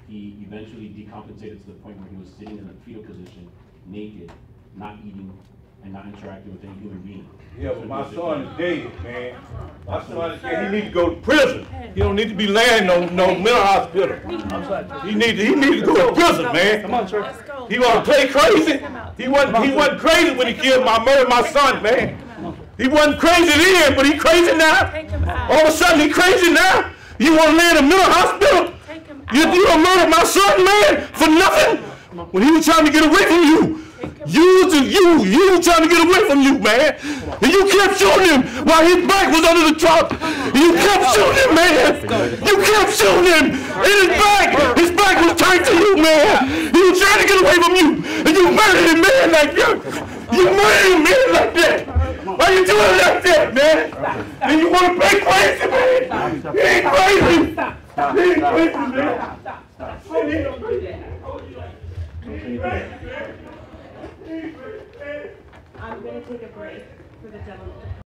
He eventually decompensated to the point where he was sitting in a fetal position, naked, not eating, and not interacting with any human being. Yeah, but my son is dead, man. My son is dead. He needs to go to prison. He don't need to be laying no mental hospital. He need to go to prison, man. Come on, church. He wanna play crazy? He wasn't crazy when he murdered my son, man. He wasn't crazy then, but he crazy now. All of a sudden he crazy now. You wanna lay in a mental hospital? You done murdered my son, man, for nothing? When he was trying to get away from you. You trying to get away from you, man. And you kept shooting him while his back was under the truck. You kept shooting him, man. You kept shooting him. And his back was turned to you, man. He was trying to get away from you. And you murdered him, man, like that. You murdered him, man, like that. Why you doing it like that, man? And you want to play crazy, man. He ain't crazy. He ain't crazy, man. I'm going to take a break for the demo.